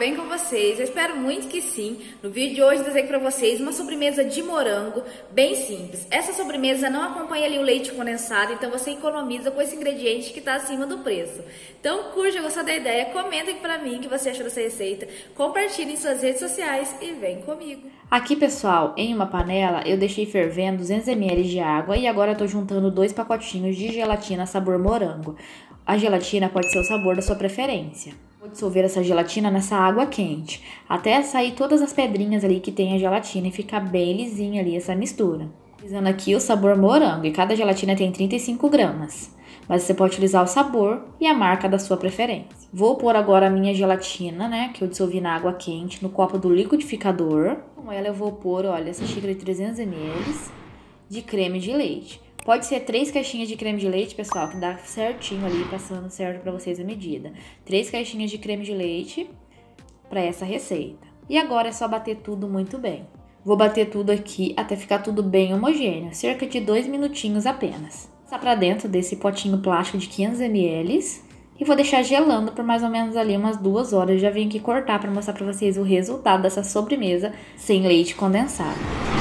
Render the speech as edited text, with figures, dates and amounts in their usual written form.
bem com vocês? Eu espero muito que sim. No vídeo de hoje eu desenho para vocês uma sobremesa de morango bem simples. Essa sobremesa não acompanha ali o leite condensado, então você economiza com esse ingrediente que está acima do preço. Então curte, gostou da ideia, comentem para mim o que você achou dessa receita, compartilhe em suas redes sociais e vem comigo. Aqui, pessoal, em uma panela eu deixei fervendo 200 ml de água e agora eu tô juntando 2 pacotinhos de gelatina sabor morango. A gelatina pode ser o sabor da sua preferência. Vou dissolver essa gelatina nessa água quente, até sair todas as pedrinhas ali que tem a gelatina e ficar bem lisinha ali essa mistura. Utilizando aqui o sabor morango e cada gelatina tem 35 gramas. Mas você pode utilizar o sabor e a marca da sua preferência. Vou pôr agora a minha gelatina, né, que eu dissolvi na água quente, no copo do liquidificador. Com ela eu vou pôr, olha, essa xícara de 300 ml de creme de leite. Pode ser 3 caixinhas de creme de leite, pessoal, que dá certinho ali, passando certo pra vocês a medida. 3 caixinhas de creme de leite pra essa receita. E agora é só bater tudo muito bem. Vou bater tudo aqui até ficar tudo bem homogêneo, cerca de 2 minutinhos apenas. Passar pra dentro desse potinho plástico de 500 ml e vou deixar gelando por mais ou menos ali umas 2 horas. Já vim aqui cortar pra mostrar pra vocês o resultado dessa sobremesa sem leite condensado.